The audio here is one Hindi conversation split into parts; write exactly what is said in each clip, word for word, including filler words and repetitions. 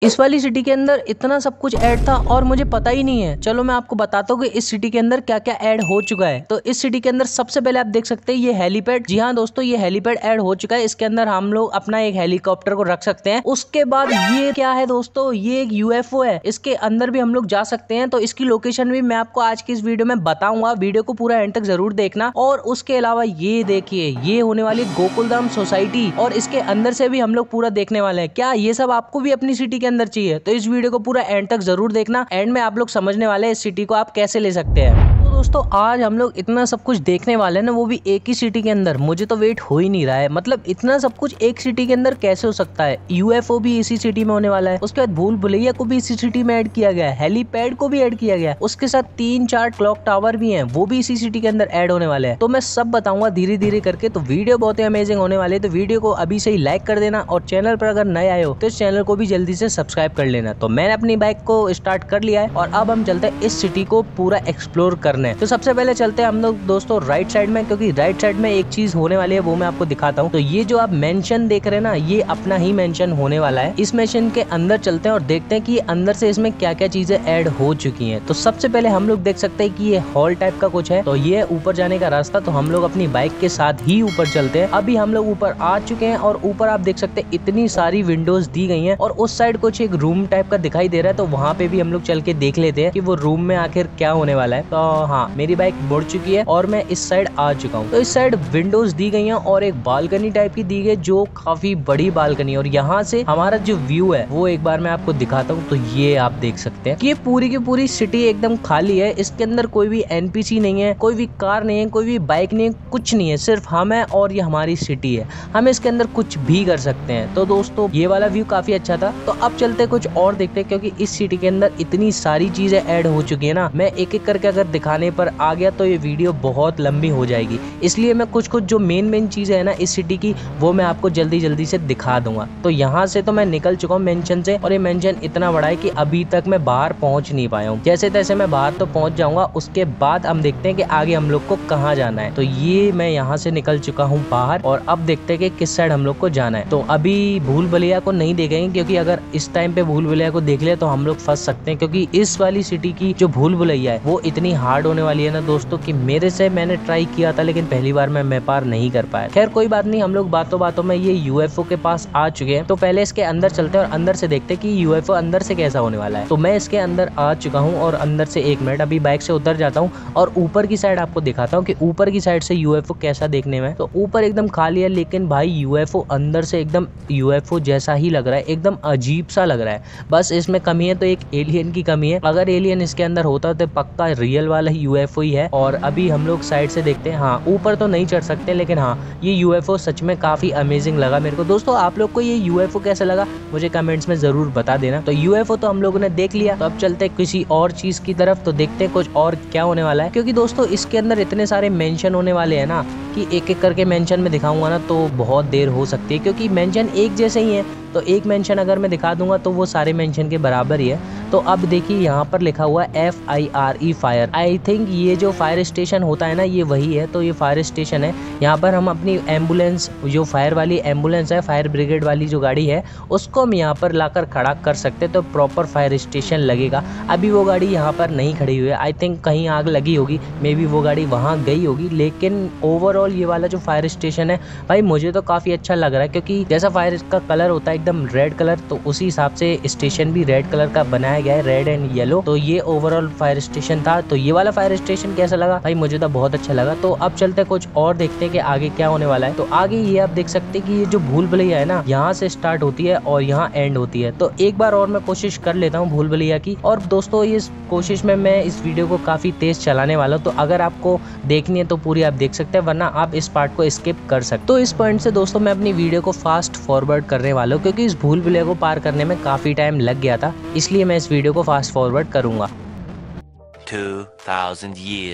इस वाली सिटी के अंदर इतना सब कुछ ऐड था और मुझे पता ही नहीं है। चलो मैं आपको बताता हूँ कि इस सिटी के अंदर क्या क्या ऐड हो चुका है। तो इस सिटी के अंदर सबसे पहले आप देख सकते हैं ये हेलीपैड। जी हाँ दोस्तों, ये हेलीपैड ऐड हो चुका है। इसके अंदर हम लोग अपना एक हेलीकॉप्टर को रख सकते हैं। उसके बाद ये क्या है दोस्तों, ये एक यूएफओ है। इसके अंदर भी हम लोग जा सकते हैं। तो इसकी लोकेशन भी मैं आपको आज की इस वीडियो में बताऊंगा। वीडियो को पूरा एंड तक जरूर देखना। और उसके अलावा ये देखिए, ये होने वाली गोकुलधाम सोसाइटी और इसके अंदर से भी हम लोग पूरा देखने वाले हैं। क्या ये सब आपको भी अपनी सिटी के अंदर चाहिए? तो इस वीडियो को पूरा एंड तक जरूर देखना। एंड में आप लोग समझने वाले हैं इस सिटी को आप कैसे ले सकते हैं। तो दोस्तों आज हम लोग इतना सब कुछ देखने वाले हैं ना, वो भी एक ही सिटी के अंदर। मुझे तो वेट हो ही नहीं रहा है। मतलब इतना सब कुछ एक सिटी के अंदर कैसे हो सकता है? यूएफओ भी इसी सिटी में होने वाला है। उसके बाद भूल भुलैया को भी इसी सिटी में ऐड किया गया है। हेलीपैड को भी ऐड किया गया है। उसके साथ तीन चार क्लॉक टावर भी हैं, वो भी इसी सिटी के अंदर ऐड होने वाले हैं। तो मैं सब बताऊंगा धीरे धीरे करके। तो वीडियो बहुत ही अमेजिंग होने वाली है। तो वीडियो को अभी से ही लाइक कर देना और चैनल पर अगर नए आए हो तो इस चैनल को भी जल्दी से सब्सक्राइब कर लेना। तो मैंने अपनी बाइक को स्टार्ट कर लिया है और अब हम चलते हैं इस सिटी को पूरा एक्सप्लोर करने। तो सबसे पहले चलते हैं हम लोग दोस्तों राइट साइड में, क्योंकि राइट साइड में एक चीज होने वाली है वो मैं आपको दिखाता हूँ। तो ये जो आप मेंशन देख रहे हैं ना, ये अपना ही मेंशन होने वाला है। इस मेंशन के अंदर चलते हैं और देखते हैं कि अंदर से इसमें क्या क्या चीजें ऐड हो चुकी हैं। तो सबसे पहले हम लोग देख सकते हैं कि ये हॉल टाइप का कुछ है। तो ये ऊपर जाने का रास्ता। तो हम लोग अपनी बाइक के साथ ही ऊपर चलते हैं। अभी हम लोग ऊपर आ चुके हैं और ऊपर आप देख सकते हैं इतनी सारी विंडोज दी गई हैं और उस साइड कुछ एक रूम टाइप का दिखाई दे रहा है। तो वहाँ पे भी हम लोग चल के देख लेते हैं कि वो रूम में आखिर क्या होने वाला है। तो हाँ, मेरी बाइक मुड़ चुकी है और मैं इस साइड आ चुका हूँ। तो इस साइड विंडोज दी गई हैं और एक बालकनी टाइप की दी गई जो काफी बड़ी बालकनी है। और यहाँ से हमारा जो व्यू है वो एक बार मैं आपको दिखाता हूँ। तो ये आप देख सकते हैं कि ये पूरी की पूरी सिटी एकदम खाली है। इसके अंदर कोई भी एनपीसी नहीं है, कोई भी कार नहीं है, कोई भी बाइक नहीं है, कुछ नहीं है। सिर्फ हम है और ये हमारी सिटी है। हम इसके अंदर कुछ भी कर सकते हैं। तो दोस्तों ये वाला व्यू काफी अच्छा था। तो अब चलते कुछ और देखते हैं, क्योंकि इस सिटी के अंदर इतनी सारी चीजें ऐड हो चुकी है ना, मैं एक एक करके अगर दिखाने पर आ गया तो ये वीडियो बहुत लंबी हो जाएगी। इसलिए मैं कुछ कुछ जो मेन मेन चीजें है ना इस सिटी की, वो मैं आपको जल्दी जल्दी से दिखा दूंगा। तो यहाँ से तो मैं निकल चुका हूँ मेंशन से, और ये मेंशन इतना बड़ा है कि अभी तक मैं बाहर पहुंच नहीं पाया हूँ। जैसे तैसे मैं बाहर तो पहुंच जाऊंगा। उसके बाद हम देखते हैं कि आगे हम लोग को कहाँ जाना है। तो ये मैं यहाँ से निकल चुका हूँ बाहर और अब देखते हैं कि किस साइड हम लोग को जाना है। तो अभी भूल भुलैया को नहीं देखेंगे, क्योंकि अगर इस टाइम पे भूल भुलैया को देख लिया तो हम लोग फंस सकते हैं। क्योंकि इस वाली सिटी की जो भूल भुलैया है वो इतनी हार्ड होने वाली है ना दोस्तों, कि मेरे से मैंने ट्राई किया था लेकिन पहली बार में मैं पार नहीं कर पाया। खैर कोई बात नहीं, हम लोग बातों बातों में ये यूएफओ के पास आ चुके हैं। तो पहले इसके अंदर चलते हैं और अंदर से देखते हैं कि यूएफओ अंदर से कैसा होने वाला है। तो मैं इसके अंदर आ चुका हूँ और अंदर से एक मिनट अभी बाइक से उतर जाता हूँ और ऊपर की साइड आपको दिखाता हूँ कि ऊपर की साइड से यूएफओ कैसा देखने में। तो ऊपर एकदम खाली है, लेकिन भाई यूएफओ अंदर से एकदम यूएफओ जैसा ही लग रहा है, एकदम अजीब सा लग रहा है। बस इसमें कमी है तो एक एलियन की कमी है। अगर एलियन इसके अंदर होता तो पक्का रियल वाला यूएफओ ही है। और अभी हम लोग साइड से देखते हैं। हाँ, ऊपर तो नहीं चढ़ सकते, लेकिन हाँ ये यूएफओ सच में काफी अमेजिंग लगा मेरे को। दोस्तों आप लोग को ये यूएफओ कैसा लगा मुझे कमेंट्स में जरूर बता देना। तो यूएफओ तो हम लोगों ने देख लिया। तो अब चलते हैं किसी और चीज की तरफ। तो देखते हैं कुछ और क्या होने वाला है, क्योंकि दोस्तों इसके अंदर इतने सारे मेंशन होने वाले हैं ना कि एक एक करके मेंशन में दिखाऊंगा ना तो बहुत देर हो सकती है, क्योंकि मेंशन एक जैसे ही है। तो एक मेंशन अगर मैं दिखा दूंगा तो वो सारे मेंशन के बराबर ही है। तो अब देखिए यहाँ पर लिखा हुआ है F I R E fire. I think ये जो फायर स्टेशन होता है ना ये वही है। तो ये फायर स्टेशन है। यहाँ पर हम अपनी एम्बुलेंस, जो फायर वाली एम्बुलेंस है, फायर ब्रिगेड वाली जो गाड़ी है, उसको हम यहाँ पर लाकर खड़ा कर सकते हैं। तो प्रॉपर फायर स्टेशन लगेगा। अभी वो गाड़ी यहाँ पर नहीं खड़ी हुई है। आई थिंक कहीं आग लगी होगी, मे बी वो गाड़ी वहाँ गई होगी। लेकिन ओवरऑल ये वाला जो फायर स्टेशन है भाई मुझे तो काफी अच्छा लग रहा है, क्योंकि जैसा फायर का कलर होता है एकदम रेड कलर, तो उसी हिसाब से स्टेशन भी रेड कलर का बनाया गया है, रेड एंड येलो। तो ये ओवरऑल फायर स्टेशन था। तो ये वाला फायर स्टेशन कैसा लगा भाई? मुझे तो बहुत अच्छा लगा। तो अब चलते कुछ और देखते हैं कि आगे क्या होने वाला है। तो आगे ये आप देख सकते हैं कि ये जो भूल भुलैया है ना, यहाँ से स्टार्ट होती है और यहाँ एंड होती है। तो एक बार और मैं कोशिश कर लेता हूँ भूल भुलैया की। और दोस्तों इस कोशिश में मैं इस वीडियो को काफी तेज चलाने वाला हूँ। तो अगर आपको देखनी है तो पूरी आप देख सकते हैं, वरना आप इस पार्ट को स्किप कर सकते। तो इस पॉइंट से दोस्तों मैं अपनी वीडियो को फास्ट फॉरवर्ड करने वाला हूँ, क्योंकि इस भूल भुलैया को पार करने में काफी टाइम लग गया था, इसलिए मैं इस वीडियो को फास्ट फॉरवर्ड करूंगा। two thousand years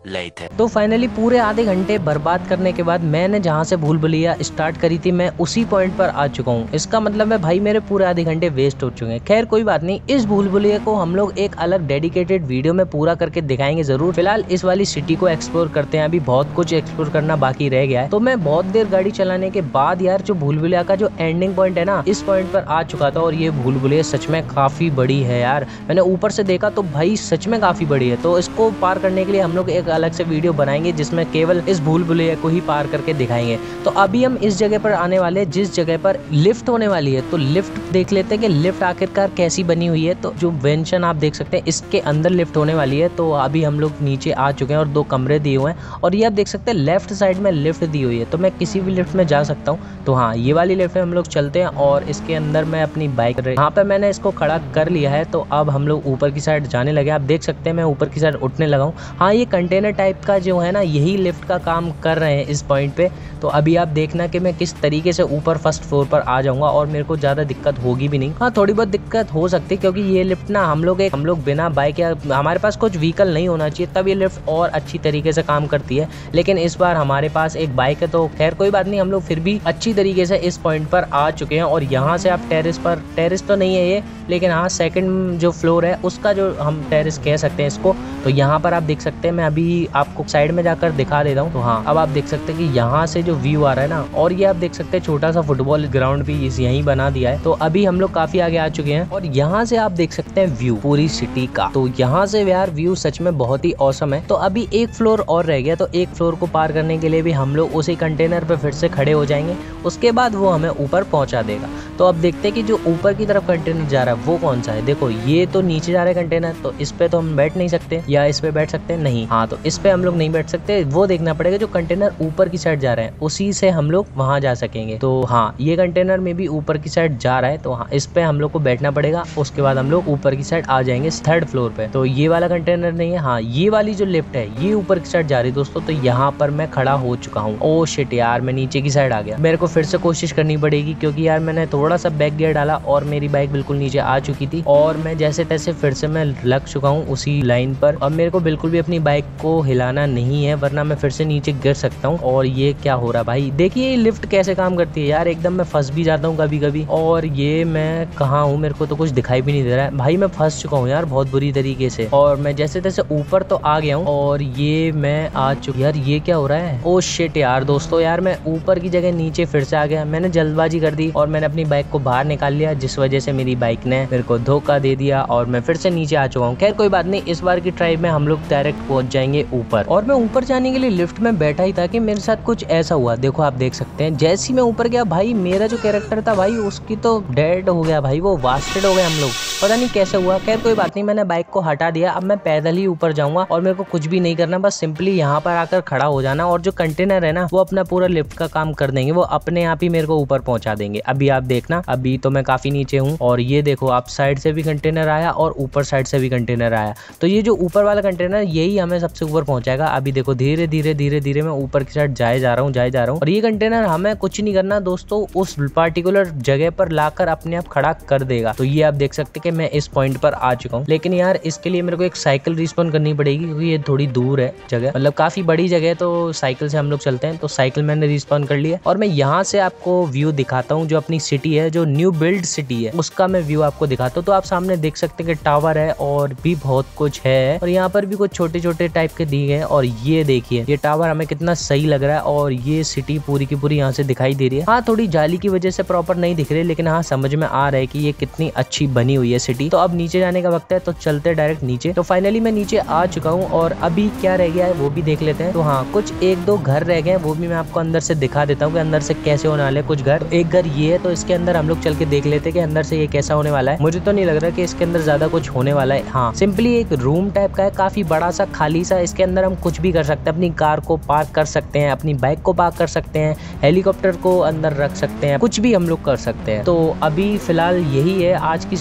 later. तो फाइनली पूरे आधे घंटे बर्बाद करने के बाद मैंने जहाँ से भूल भुलैया स्टार्ट करी थी मैं उसी पॉइंट पर आ चुका हूँ। इसका मतलब है भाई मेरे पूरे आधे घंटे वेस्ट हो चुके हैं। खैर कोई बात नहीं, इस भूल भुलैया को हम लोग एक अलग डेडिकेटेड वीडियो में पूरा करके दिखाएंगे जरूर। फिलहाल इस वाली सिटी को एक्सप्लोर करते हैं, अभी बहुत कुछ एक्सप्लोर करना बाकी रह गया है। तो मैं बहुत देर गाड़ी चलाने के बाद यार जो भूल भुलैया का जो एंडिंग पॉइंट है ना, इस पॉइंट पर आ चुका था। और ये भूल भुलैया सच में काफी बड़ी है यार, मैंने ऊपर से देखा तो भाई सच में काफी बड़ी है। तो इसको पार करने के लिए हम लोग एक अलग से वीडियो बनाएंगे जिसमें केवल इस भूल भुलैया को ही पार करके दिखाएंगे। तो अभी हम इस जगह पर आने वाले जिस जगह पर लिफ्ट होने वाली है, तो लिफ्ट देख लेते हैं कि लिफ्ट आखिरकार कैसी बनी हुई है। तो जो वेंशन आप देख सकते हैं इसके अंदर लिफ्ट होने वाली है। तो अभी हम लोग नीचे आ चुके हैं और दो कमरे दिए हुए हैं और ये आप देख सकते हैं लेफ्ट साइड में लिफ्ट दी हुई है। तो मैं किसी भी लिफ्ट में जा सकता हूँ। तो हाँ, ये वाली लिफ्ट में हम लोग चलते हैं और इसके अंदर मैं अपनी बाइक यहाँ पे मैंने इसको खड़ा कर लिया है। तो अब हम लोग ऊपर की साइड जाने लगे। आप देख सकते हैं मैं ऊपर की साइड उठने लगा हूँ। हाँ, ये कंटेनर टाइप का जो है ना, यही लिफ्ट का काम कर रहे हैं इस पॉइंट पे। तो अभी आप देखना कि मैं किस तरीके से ऊपर फर्स्ट फ्लोर पर आ जाऊंगा और मेरे को ज़्यादा दिक्कत होगी भी नहीं। हाँ, थोड़ी बहुत दिक्कत हो सकती है क्योंकि ये लिफ्ट ना हम लोग एक हम लोग बिना बाइक या हमारे पास कुछ व्हीकल नहीं होना चाहिए तब ये लिफ्ट और अच्छी तरीके से काम करती है। लेकिन इस बार हमारे पास एक बाइक है तो खैर कोई बात नहीं, हम लोग फिर भी अच्छी तरीके से इस पॉइंट पर आ चुके हैं। और यहाँ से आप टेरेस पर, टेरेस तो नहीं है ये, लेकिन हाँ सेकंड जो फ्लोर है उसका जो हम टेरेस कह सकते हैं इसको। तो यहाँ पर आप देख सकते हैं, मैं अभी आपको साइड में जाकर दिखा देता हूँ। तो हाँ, अब आप देख सकते हैं कि यहाँ से जो व्यू आ रहा है ना, और ये आप देख सकते हैं छोटा सा फुटबॉल ग्राउंड भी इस यहीं बना दिया है। तो अभी हम लोग काफी आगे आ चुके हैं और यहाँ से आप देख सकते हैं व्यू पूरी सिटी का। तो यहाँ से यार व्यू सच में बहुत ही औसम है। तो अभी एक फ्लोर और रह गया, तो एक फ्लोर को पार करने के लिए भी हम लोग उसी कंटेनर पे फिर से खड़े हो जाएंगे। उसके बाद वो हमें ऊपर पहुंचा देगा। तो अब देखते हैं कि जो ऊपर की तरफ कंटेनर जा रहा है वो कौन सा है। देखो ये तो नीचे जा रहा है कंटेनर, तो इस पे तो हम बैठ नहीं सकते, या इस पे बैठ सकते हैं नहीं। हाँ, तो इस पे हम लोग नहीं बैठ सकते, वो देखना पड़ेगा जो कंटेनर ऊपर की साइड जा रहे हैं उसी से हम लोग वहां जा सकेंगे। तो हाँ, ये कंटेनर में भी ऊपर की साइड जा रहा है, तो हाँ इस पे हम लोग को बैठना पड़ेगा। उसके बाद हम लोग ऊपर की साइड आ जाएंगे थर्ड फ्लोर पे। तो ये वाला कंटेनर नहीं है, हाँ ये वाली जो लिफ्ट है ये ऊपर की साइड जा रही है दोस्तों। तो यहाँ पर मैं खड़ा हो चुका हूँ। ओ शिट यार, मैं नीचे की साइड आ गया। मेरे को फिर से कोशिश करनी पड़ेगी क्योंकि यार मैंने थोड़ा सा बैक गियर डाला और मेरी बाइक बिल्कुल नीचे आ चुकी थी और मैं जैसे तैसे फिर से मैं लग चुका हूँ उसी लाइन पर। अब मेरे को बिल्कुल भी अपनी बाइक को हिलाना नहीं है वरना मैं फिर से नीचे गिर सकता हूँ। और ये क्या हो रहा भाई, देखिए ये लिफ्ट कैसे काम करती है यार, एकदम मैं फंस भी जाता हूँ कभी कभी। और ये मैं कहाँ हूँ, मेरे को तो कुछ दिखाई भी नहीं दे रहा है भाई, मैं फंस चुका हूँ यार बहुत बुरी तरीके से। और मैं जैसे तैसे ऊपर तो आ गया हूँ और ये मैं आ चुका। यार ये क्या हो रहा है, ओ शिट यार दोस्तों, यार मैं ऊपर की जगह नीचे फिर से आ गया। मैंने जल्दबाजी कर दी और मैंने अपनी बाइक को बाहर निकाल लिया, जिस वजह से मेरी बाइक ने मेरे को धोखा दे दिया और मैं फिर से नीचे आ चुका हूँ। खैर कोई बात नहीं, इस बार की ट्राई में हम लोग डायरेक्ट पहुंच जाएंगे ऊपर। और मैं ऊपर जाने के लिए लिफ्ट में बैठा ही था कि मेरे साथ कुछ ऐसा हुआ। देखो आप देख सकते हैं, जैसे ही मैं ऊपर गया भाई मेरा जो कैरेक्टर था भाई उसकी तो डेड हो गया भाई, वो वास्टेड हो गए हम लोग, पता नहीं कैसे हुआ। खैर कोई बात नहीं, मैंने बाइक को हटा दिया। अब मैं पैदल ही ऊपर जाऊंगा और मेरे को कुछ भी नहीं करना, बस सिंपली यहाँ पर आकर खड़ा हो जाना और जो कंटेनर है ना वो अपना पूरा लिफ्ट का काम कर देंगे, वो अपने आप ही मेरे को ऊपर पहुंचा देंगे। अभी आप देखना, अभी तो मैं काफी नीचे हूँ और ये देखो आप साइड से भी कंटेनर आया और ऊपर साइड से भी कंटेनर आया। तो ये जो ऊपर वाला कंटेनर यही हमें सबसे ऊपर पहुंचाएगा। अभी देखो धीरे धीरे धीरे धीरे मैं ऊपर की साइड जाए जा रहा हूँ जाए जा रहा हूँ और ये कंटेनर हमें कुछ नहीं करना दोस्तों, उस पार्टिकुलर जगह पर लाकर अपने आप खड़ा कर देगा। तो ये आप देख सकते हैं कि मैं इस पॉइंट पर आ चुका हूँ। लेकिन यार इसके लिए मेरे को एक साइकिल रिस्पॉन करनी पड़ेगी क्योंकि ये थोड़ी दूर है जगह, मतलब काफी बड़ी जगह है, तो साइकिल से हम लोग चलते हैं। तो साइकिल मैंने रिस्पॉन कर लिया और मैं यहाँ से आपको व्यू दिखाता हूँ, जो अपनी सिटी है, जो न्यू बिल्ड सिटी है उसका मैं व्यू आपको दिखाता हूँ। तो आप सामने देख सकते हैं कि टावर है और भी बहुत कुछ है और यहाँ पर भी कुछ छोटे छोटे टाइप के दिए गए हैं। और ये देखिए ये टावर हमें कितना सही लग रहा है और ये सिटी पूरी की पूरी यहाँ से दिखाई दे रही है। हाँ थोड़ी जाली की वजह से प्रॉपर नहीं दिख रही, लेकिन हाँ समझ में आ रहा है कि ये कितनी अच्छी बनी हुई है सिटी। तो अब नीचे जाने का वक्त है, तो चलते डायरेक्ट नीचे। तो फाइनली मैं नीचे आ चुका हूँ और अभी क्या रह गया है वो भी देख लेते हैं। तो हाँ कुछ एक दो घर रह गए, वो भी मैं आपको अंदर से दिखा देता हूँ कि अंदर से कैसे होने वाले कुछ घर। एक घर ये है, तो इसके अंदर हम लोग चल के देख लेते हैं कि अंदर से ये कैसा होने वाला है। मुझे तो नहीं लग रहा कि इसके अंदर ज्यादा कुछ होने वाला है। हाँ सिंपली एक रूम टाइप का है, काफी बड़ा सा खाली सा। इसके अंदर हम कुछ भी कर सकते हैं, अपनी कार को पार्क कर सकते हैं, अपनी बाइक को पार्क कर सकते हैं, हेलीकॉप्टर को अंदर रख सकते हैं, कुछ भी हम लोग कर सकते हैं। तो अभी फिलहाल यही है आज की सिटी में। हाँ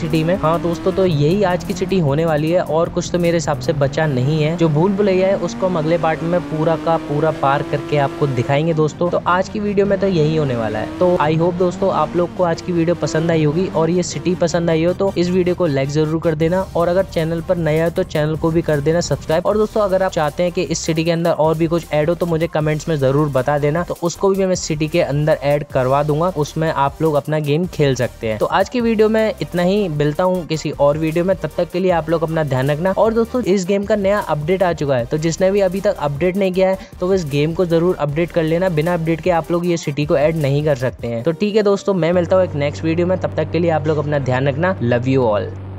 हाँ दोस्तों, तो यही आज की सिटी होने वाली है और कुछ तो मेरे हिसाब से बचा नहीं है। जो भूल भुलैया है उसको हम अगले पार्ट में पूरा का पूरा पार करके आपको दिखाएंगे दोस्तों। तो आज की वीडियो में तो यही होने वाला है। तो आई होप दोस्तों आप लोग को आज की वीडियो पसंद आई होगी और ये सिटी पसंद आई हो तो इस वीडियो को लाइक जरूर कर देना और अगर चैनल पर नया है तो चैनल को भी कर देना सब्सक्राइब। और दोस्तों अगर आप चाहते हैं कि इस सिटी के अंदर और भी कुछ ऐड हो तो मुझे कमेंट्स में जरूर बता देना, तो उसको भी मैं सिटी के अंदर ऐड करवा दूंगा, उसमें आप लोग अपना गेम खेल सकते हैं। तो आज की वीडियो में इतना ही, मिलता हूँ किसी और वीडियो में, तब तक के लिए आप लोग अपना ध्यान रखना। और दोस्तों इस गेम का नया अपडेट आ चुका है, तो जिसने भी अभी तक अपडेट नहीं किया है तो वो इस गेम को जरूर अपडेट कर लेना। बिना अपडेट के आप लोग ये सिटी को ऐड नहीं कर सकते हैं। तो ठीक है दोस्तों, मैं मिलता हूँ एक नेक्स्ट वीडियो में, तब तक के लिए आप लोग अपना ध्यान रखना। Love you all.